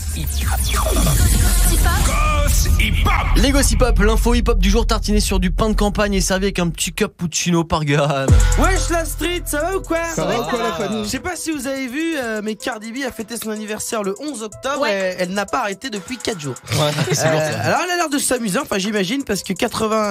Les Gossip Hop, l'info hip-hop du jour tartiné sur du pain de campagne et servi avec un petit cappuccino par Guerin. Wesh la street, ça va ou quoi? Ça va ou quoi la famille? Je sais pas si vous avez vu, mais Cardi B a fêté son anniversaire le 11 octobre Ouais. et elle n'a pas arrêté depuis 4 jours. Ouais, c'est lourd, ça. Alors elle a l'air de s'amuser, enfin j'imagine, parce que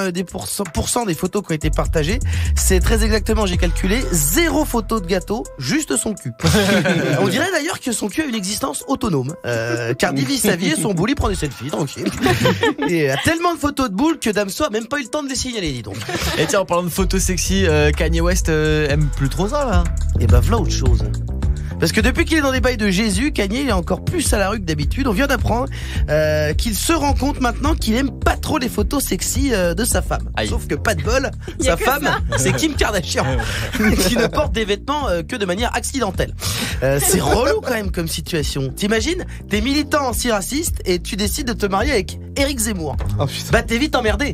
90% des photos qui ont été partagées, c'est très exactement, j'ai calculé, 0 photo de gâteau, juste son cul. On dirait d'ailleurs que son cul a une existence autonome. Cardi vit sa vie et son boule, il prend des selfies, tranquille. Et il a tellement de photos de boules que Damso a même pas eu le temps de les signaler, dis donc. Et tiens, en parlant de photos sexy, Kanye West aime plus trop ça là. Et bah voilà autre chose. Parce que depuis qu'il est dans des bails de Jésus, Kanye il est encore plus à la rue que d'habitude. On vient d'apprendre qu'il se rend compte maintenant qu'il aime pas trop les photos sexy de sa femme. Aïe. Sauf que pas de bol, sa femme c'est Kim Kardashian qui ne porte des vêtements que de manière accidentelle. C'est relou quand même comme situation. T'imagines, t'es militant anti-raciste et tu décides de te marier avec Éric Zemmour. Oh putain. Bah t'es vite emmerdé.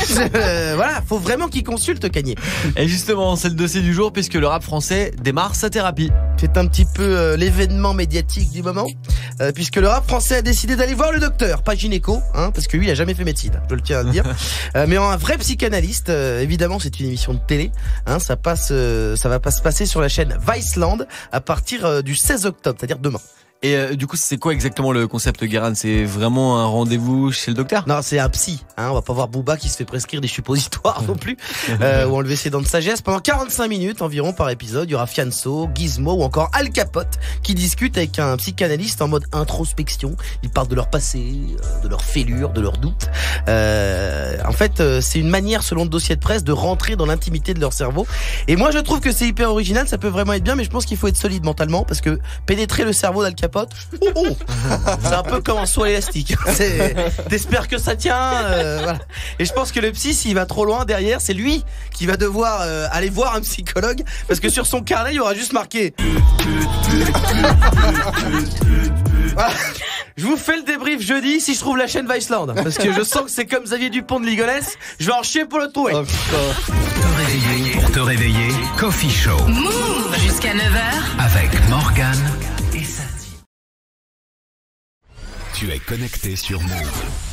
Voilà, faut vraiment qu'il consulte Kanye. Et justement, c'est le dossier du jour puisque le rap français démarre sa thérapie. C'est un petit peu l'événement médiatique du moment, puisque le rap français a décidé d'aller voir le docteur, pas gynéco, hein, parce que lui il a jamais fait médecine, je le tiens à le dire, mais en un vrai psychanalyste. Évidemment c'est une émission de télé, hein, ça va pas se passer sur la chaîne Viceland à partir du 16 octobre, c'est-à-dire demain. Et du coup, c'est quoi exactement le concept, Guerin? C'est vraiment un rendez-vous chez le docteur? Non, c'est un psy, hein, on va pas voir Booba qui se fait prescrire des suppositoires non plus, ou enlever ses dents de sagesse. Pendant 45 minutes environ par épisode, il y aura Fianso, Gizmo ou encore Al Capote qui discutent avec un psychanalyste en mode introspection. Ils parlent de leur passé, de leurs fêlures, de leurs doutes. En fait, c'est une manière, selon le dossier de presse, de rentrer dans l'intimité de leur cerveau. Et moi, je trouve que c'est hyper original, ça peut vraiment être bien, mais je pense qu'il faut être solide mentalement parce que pénétrer le cerveau d'Al Capote, c'est un peu comme un saut à l'élastique. T'espères que ça tient, voilà. Et je pense que le psy, s'il va trop loin derrière, c'est lui qui va devoir aller voir un psychologue parce que sur son carnet, il y aura juste marqué. Voilà. Je vous fais le débrief jeudi si je trouve la chaîne Viceland parce que je sens que c'est comme Xavier Dupont de Ligonnès, je vais en chier pour le trouver. Oh putain. Pour te réveiller, Coffee Show. Move jusqu'à 9h. Avec Morgane et Sandy. Tu es connecté sur Move.